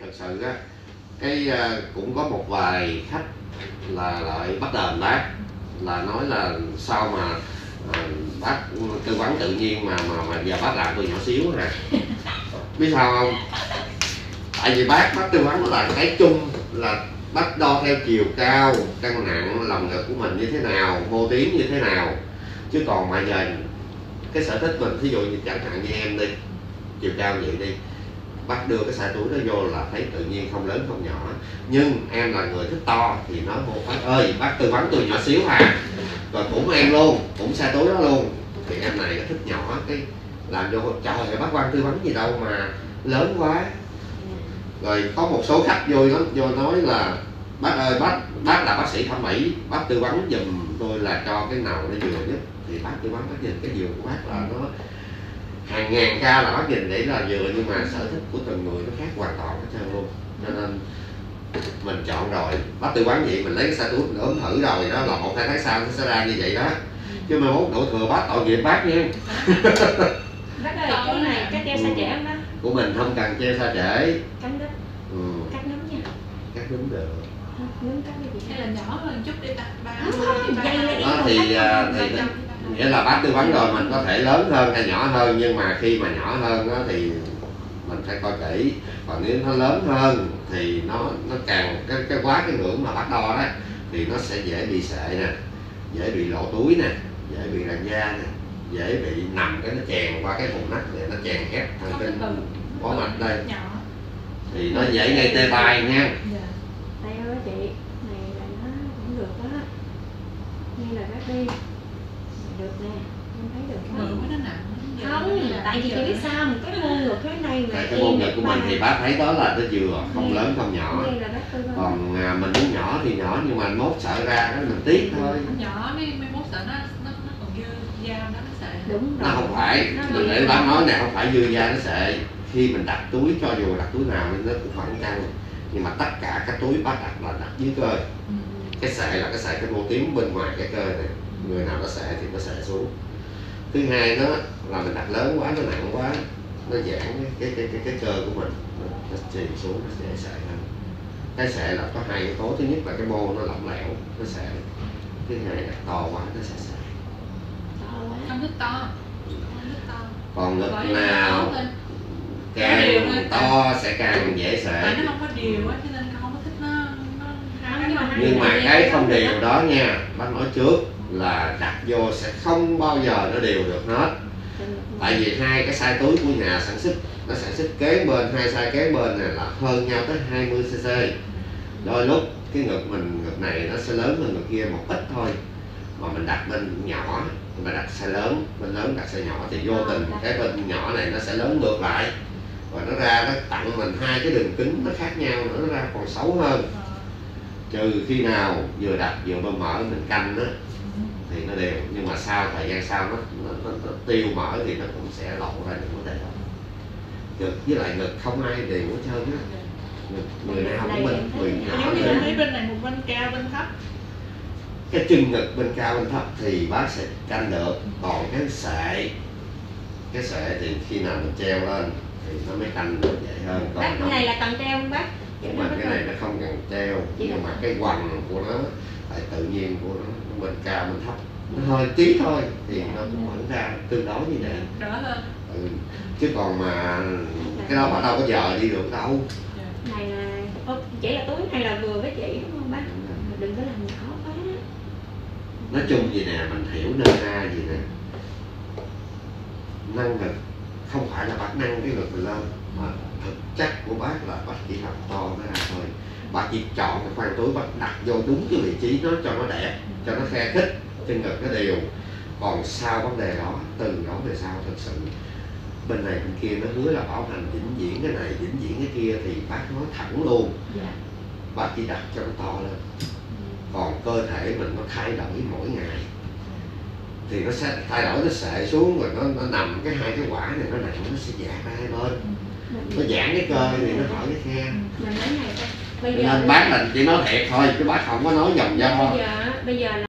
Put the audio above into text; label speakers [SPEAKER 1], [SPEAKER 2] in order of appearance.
[SPEAKER 1] thật sự á, cái cũng có một vài khách là lại bắt đền bác, là nói là sao mà bác tư vấn tự nhiên mà giờ bác làm tôi nhỏ xíu nè. Biết sao không? Tại vì bác tư vấn là cái chung là bác đo theo chiều cao, cân nặng, lòng ngực của mình như thế nào, mô tím như thế nào. Chứ còn mà giờ cái sở thích mình, thí dụ như chẳng hạn như em đi, chiều cao vậy đi, bác đưa cái xạ túi đó vô là thấy tự nhiên, không lớn không nhỏ. Nhưng em là người thích to thì nói vô bác ơi, bác tư vấn tôi nhỏ xíu à, rồi cũng em luôn, cũng xạ túi đó luôn. Thì em này thích nhỏ, cái làm vô trời ơi, bác quan tư vấn gì đâu mà lớn quá. Rồi có một số khách vô nói là bác ơi, bác là bác sĩ thẩm mỹ, bác tư vấn giùm tôi là cho cái nào nó vừa nhất. Thì bác tư vấn bác nhìn cái giường của bác là nó hàng ngàn ca là bác nhìn để là vừa, nhưng mà sở thích của từng người nó khác hoàn toàn hết trơn luôn. Cho nên mình chọn rồi, bác tư vấn vậy mình lấy cái xạ túi mình ốm thử rồi đó, là 1-2 tháng sau nó sẽ ra như vậy đó. Chứ mà mốt đổ thừa bác tội nghiệp bác nha.
[SPEAKER 2] Bác ơi, chỗ này cắt treo xa trễ không bác?
[SPEAKER 1] Của mình không cần treo xa trễ.
[SPEAKER 2] Cắt đứt. Cắt nấm nha.
[SPEAKER 1] Cắt đúng được.
[SPEAKER 2] Nấm cắt cái gì?
[SPEAKER 3] Hay là nhỏ hơn chút đi ta?
[SPEAKER 1] Đó thì nghĩa là bác tư vấn rồi mình có thể lớn hơn hay nhỏ hơn, nhưng mà khi mà nhỏ hơn đó thì mình phải coi kỹ. Còn nếu nó lớn hơn thì nó càng cái quá cái ngưỡng mà bác đo đó thì nó sẽ dễ bị sệ nè, dễ bị lỗ túi nè, dễ bị rạn da nè, dễ bị nằm cái nó chèn qua cái vùng nách để nó chèn ép thần kinh bó mạch đây. Thì nó dễ gây tê tai nha.
[SPEAKER 2] Đây ơi chị, này là nó cũng được đó. Như là bác đi được nè, em thấy được không?
[SPEAKER 3] Nó nặng.
[SPEAKER 2] Không, tại vì chị biết sao một cái môn ngực thế này mà
[SPEAKER 1] cái môn ngực của mình thì bác thấy đó là nó vừa, không lớn không nhỏ. Còn mình muốn nhỏ thì nhỏ, nhưng mà mốt sợ ra cái mình tiếc thôi.
[SPEAKER 3] Nhỏ đi, mai mốt sợ nó còn dư da đó nó sệ.
[SPEAKER 2] Đúng
[SPEAKER 1] rồi. Nó không phải, mình để bác nói này, không phải dư da nó sệ. Khi mình đặt túi, cho dù đặt túi nào nó cũng vẫn căng, nhưng mà tất cả các túi bác đặt là đặt dưới cơ. Cái sệ là cái sệ cái mô tím bên ngoài cái cơ này, người nào nó sệ thì nó sệ xuống. Thứ hai đó là mình đặt lớn quá, nó nặng quá, nó giãn cái cơ của mình, nó chìm xuống, nó dễ sệ hơn. Cái sệ là có hai yếu tố, thứ nhất là cái mô nó lỏng lẻo, nó sệ. Thứ hai là to quá, nó sẽ sệ.
[SPEAKER 3] Không thích to.
[SPEAKER 1] Còn ngực nào càng to sẽ càng dễ sệ.
[SPEAKER 3] Tại nó không có đều á, cho nên không có thích nó.
[SPEAKER 1] Nhưng mà cái không đều đó nha, bác nói trước là đặt vô sẽ không bao giờ nó đều được hết. Tại vì hai cái size túi của nhà sản xuất, nó sản xuất kế bên, hai size kế bên này là hơn nhau tới 20cc. Đôi lúc cái ngực này nó sẽ lớn hơn ngực kia một ít thôi, mà mình đặt bên nhỏ, mình đặt size lớn, bên lớn đặt size nhỏ thì vô tình cái bên nhỏ này nó sẽ lớn ngược lại, và nó ra nó tặng mình hai cái đường kính nó khác nhau nữa, nó ra còn xấu hơn. Trừ khi nào vừa đặt vừa bơm mỡ mình canh đó thì nó đều, nhưng mà sau thời gian sau nó tiêu mỡ thì nó cũng sẽ lộ ra những vấn đề đó. Ngực với lại ngực không ai đều hết trơn á, người nào cũng mình người nhỏ.
[SPEAKER 3] Giống như thấy bên này một bên cao bên thấp,
[SPEAKER 1] cái chân ngực bên cao bên thấp thì bác sẽ canh được. Còn cái sệ thì khi nào mình treo lên thì nó mới canh được dễ hơn. Còn
[SPEAKER 2] cái này là cần treo không bác?
[SPEAKER 1] Nhưng mà cái này nó không cần treo, nhưng mà cái quầng của nó tại tự nhiên của nó bên cao bên thấp, nó hơi tí thôi thì nó cũng vẫn ra tương đối như vậy,
[SPEAKER 3] đỡ hơn.
[SPEAKER 1] Chứ còn mà cái đó mà đâu có giờ đi được đâu.
[SPEAKER 2] Này là chỉ là túi này là vừa với chị đúng không bác? Đừng có làm nhỏ quá.
[SPEAKER 1] Nói chung gì nè, mình hiểu nôm na gì nè, nâng ngực không phải là bác nâng cái ngực mình lên, mà thực chất của bác là bác chỉ làm to nó ra thôi. Bác chỉ chọn cái khoang túi, bác đặt vô đúng cái vị trí nó cho nó đẹp, cho nó khe khít, trên ngực nó đều. Còn sau vấn đề đó, từ đó về sau thật sự bên này bên kia nó hứa là bảo hành vĩnh viễn cái này, vĩnh viễn cái kia, thì bác nói thẳng luôn. Bác chỉ đặt cho nó to lên. Còn cơ thể mình nó thay đổi mỗi ngày thì nó sẽ thay đổi, nó sệ xuống, rồi nó nằm cái hai cái quả này nó nặng, nó sẽ giãn ra hai bên, nó giãn cái cơ thì nó hở cái khe. Nên bác là chỉ nói thiệt thôi chứ bác không có nói vòng vo.
[SPEAKER 2] Bây giờ là